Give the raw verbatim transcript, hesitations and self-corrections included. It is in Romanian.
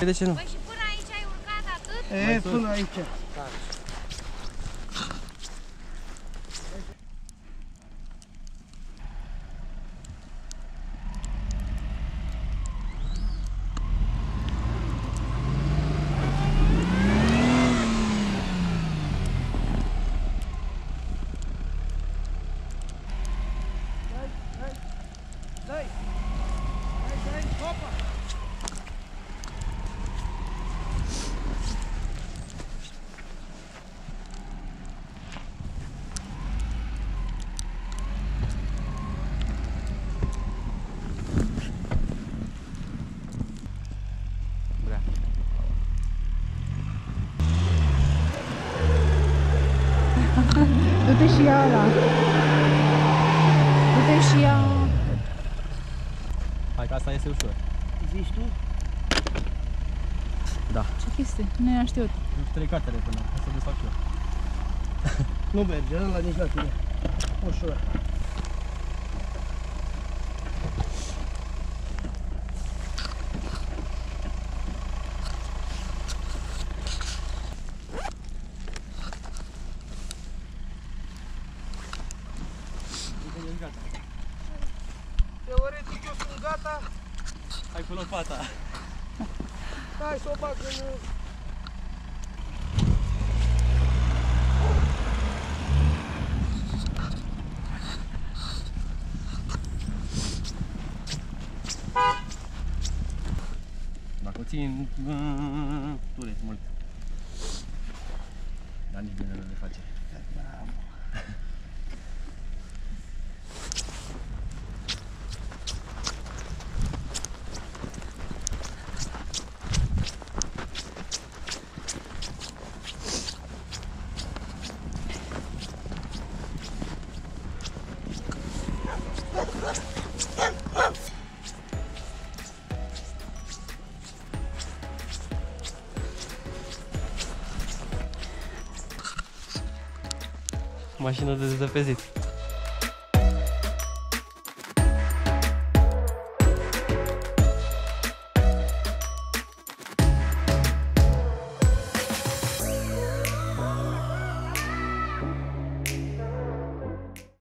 De ce nu? Păi și până aici ai urcat atât? E, până aici. Du-te și ia ăla. Du-te și ia... Hai că asta este ușor. Zici tu? Da. Ce chestie? Nu i-am știut. Trei cartele până, o să desfac eu. Nu merge, ăla nici la tine. Ușor. Teoretic eu sunt gata. Hai cu lopata. Hai să o bag în... Dacă o țin, dure mult. Dar nici bine nu le face. Mașină de zăpezit.